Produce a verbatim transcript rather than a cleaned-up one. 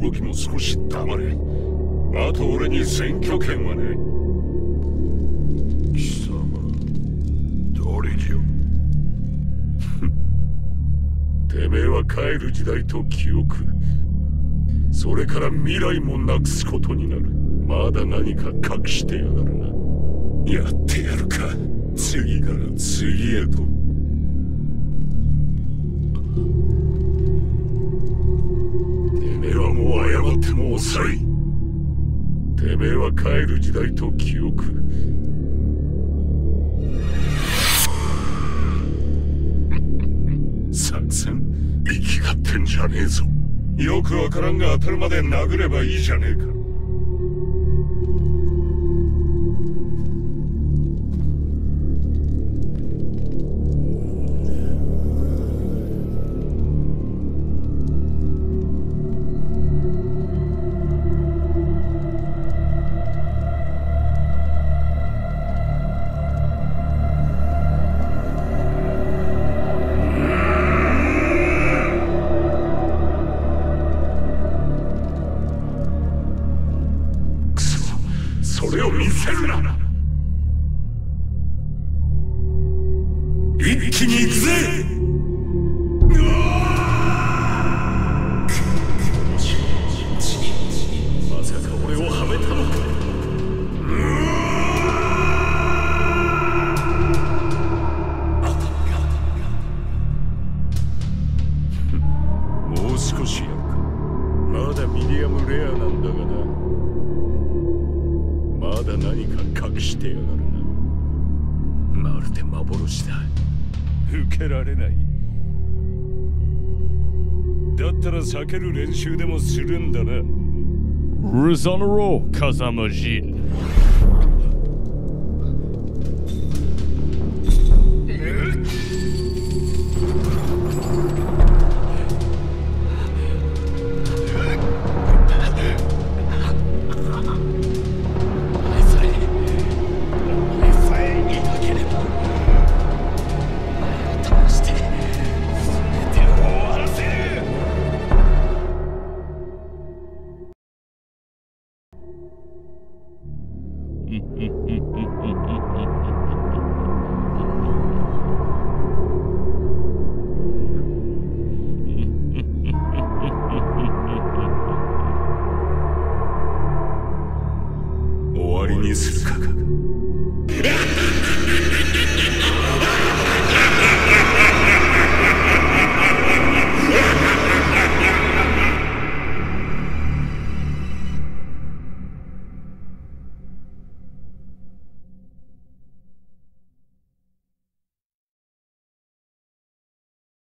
時も少し黙れ。あと俺に選挙権はね。貴様誰じゃ。てめえは帰る時代と記憶、それから未来もなくすことになる。まだ何か隠してやがるな。やってやるか、次から次へと。てめえはもう謝っても遅い。てめえは帰る時代と記憶、作戦生きがってんじゃねえぞ。よくわからんが当たるまで殴ればいいじゃねえか。それを見せるな。一気に行くぜ。まさか俺をはめたのか。もう少しやるか。まだミディアムレアなんだがな。まだ何か隠してやがるな。まるで幻だ。受けられない。だったら避ける練習でもするんだな。 Rizonero Kazamajin。 終わりにするか。